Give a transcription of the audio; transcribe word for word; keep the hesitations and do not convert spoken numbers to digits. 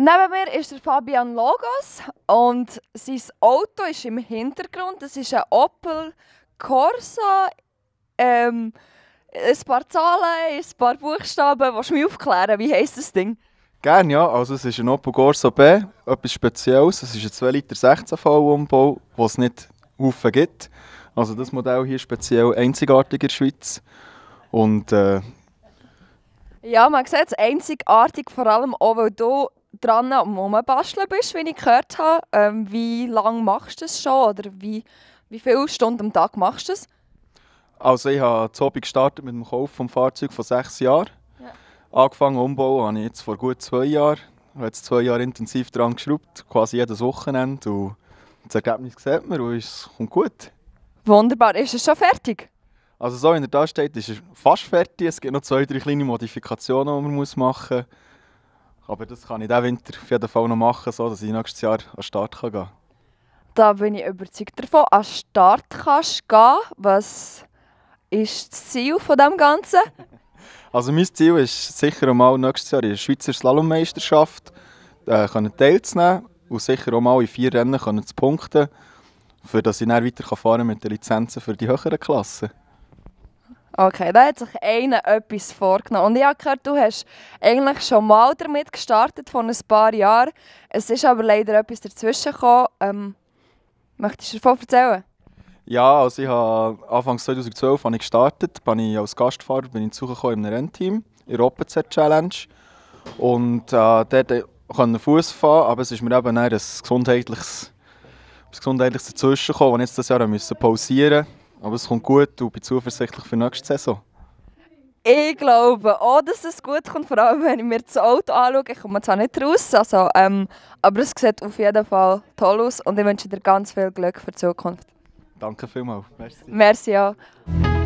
Neben mir ist der Fabian Logos und sein Auto ist im Hintergrund. Das ist ein Opel Corsa. Ähm, ein paar Zahlen, ein paar Buchstaben. Willst du mich aufklären? Wie heisst das Ding? Gerne, ja. Also es ist ein Opel Corsa B, etwas Spezielles. Es ist ein zwei Liter sechzehn V-Umbau, den es nicht Haufen gibt. Also das Modell hier ist speziell einzigartig in der Schweiz. Und äh, Ja, man sieht es einzigartig, vor allem auch, weil du dran am Rumbasteln bist, wie ich gehört habe. Ähm, wie lange machst du das schon oder wie, wie viele Stunden am Tag machst du das? also ich habe zu Hause gestartet mit dem Kauf des Fahrzeugs vor sechs Jahren. Ja. Angefangen umbauen habe ich jetzt vor gut zwei Jahren. Ich habe jetzt zwei Jahre intensiv daran geschraubt, quasi jedes Wochenende. Und das Ergebnis sieht man und es kommt gut. Wunderbar. Ist es schon fertig? Also so, wie er da steht, ist er fast fertig. Es gibt noch zwei, drei kleine Modifikationen, die man muss machen muss. Aber das kann ich diesen Winter auf jeden Fall noch machen, so dass ich nächstes Jahr an den Start gehen kann. Da bin ich überzeugt davon. An den Start kannst du gehen. Was ist das Ziel von dem Ganzen? Also mein Ziel ist sicher einmal nächstes Jahr in der Schweizer Slalommeisterschaft äh, teilzunehmen und sicher auch mal in vier Rennen können zu punkten, für dass ich dann weiter fahren kann mit den Lizenzen für die höheren Klassen. Okay, da hat sich einer etwas vorgenommen. Und ich habe gehört, du hast eigentlich schon mal damit gestartet, vor ein paar Jahren. Es ist aber leider etwas dazwischen gekommen. Ähm, möchtest du davon erzählen? Ja, also ich habe Anfang zweitausendzwölf habe ich gestartet, bin ich als Gastfahrer bin ich zugekommen in einem Rennteam, in der O P Z Challenge. Und äh, dort konnte ich Fuß fahren, aber es ist mir eben dann ein gesundheitliches, ein gesundheitliches dazwischen gekommen, das ich jetzt dieses Jahr musste pausieren musste. Aber es kommt gut und bin zuversichtlich für die nächste Saison. Ich glaube auch, dass es gut kommt, vor allem wenn ich mir das Auto anschaue. Ich komme zwar nicht raus, also, ähm, aber es sieht auf jeden Fall toll aus und ich wünsche dir ganz viel Glück für die Zukunft. Danke vielmals. Merci. Merci auch.